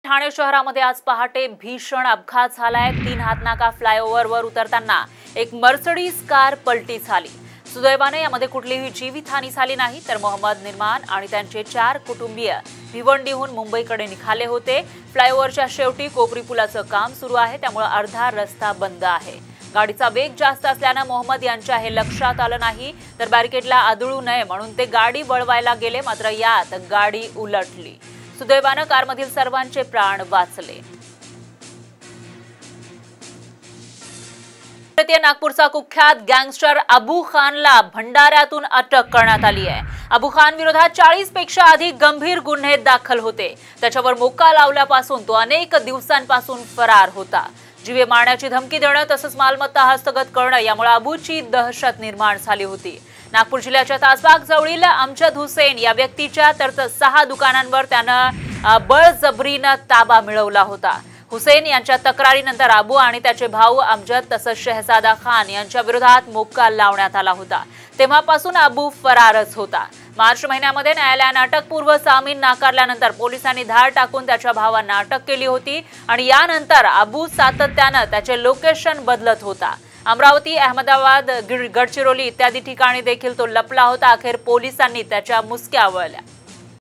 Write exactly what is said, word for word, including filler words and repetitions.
ठाणे शहरामध्ये आज पहाटे भीषण अपघात झालाय। तीन हातनाका फ्लायओव्हरवर उतरताना एक मर्सिडीज कार पलटी झाली। सुदैवाने यामध्ये कुठलीही जीवितहानी झाली नाही, तर मोहम्मद निर्माण आणि त्यांचे चार कुटुंबीय भिवंडीहून मुंबईकडे निघाले होते। फ्लायओव्हरच्या शेवटी कोपरी पुलाचं काम सुरू आहे, त्यामुळे अर्धा रस्ता बंद आहे। गाडीचा वेग जास्त असल्याने मोहम्मद यांच्या हे लक्षात आलं नाही, तर बॅरिकेडला आदळू नये म्हणून ते गाडी वळवायला गेले, मात्र यात गाडी उलटली। सुदैवाने कारमधील सर्वांचे प्राण वाचले। भारतीय नागपूरचा कुख्यात गँगस्टर अबू खानला भंडाऱ्यातून अटक करण्यात आली आहे। अबू खान विरोधात चाळीस पेक्षा अधिक गंभीर गुन्हे दाखल होते। त्याच्यावर मोका लावल्यापासून तो अनेक दिवसांपासून फरार होता। जीवे मारण्याची धमकी देणं तसंच मालमत्ता हस्तगत करणं यामुळे अबूची दहशत निर्माण झाली होती। नागपूर जिल्ह्याच्या तासबाग जवळील अमजद हुसेन या व्यक्तीच्या तर सहा दुकानांवर त्यानं बळजबरीनं ताबा मिळवला होता। हुसेन यांच्या तक्रारीनंतर अबू आणि त्याचे भाऊ अमजद तसंच शहजादा खान यांच्या विरोधात मोक्का लावण्यात आला होता। तेव्हापासून अबू फरारच होता। मार्च महिन्यामध्ये न्यायालयाने अटकपूर्व जामीन नाकारल्यानंतर पोलिसांनी धाड टाकून त्याच्या भावांना अटक केली होती आणि यानंतर अबू सातत्याने त्याचे लोकेशन बदलत होता। अमरावती, अहमदाबाद, गडचिरोली इत्यादी ठिकाणी देखील तो लपला होता। अखेर पोलिसांनी त्याच्या मुसक्या आवळल्या।